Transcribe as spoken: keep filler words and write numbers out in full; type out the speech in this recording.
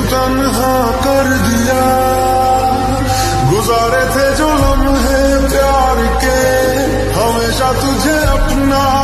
यूं तन्हा कर दिया। गुजारे थे जो लम्हे प्यार के, हमेशा तुझे अपना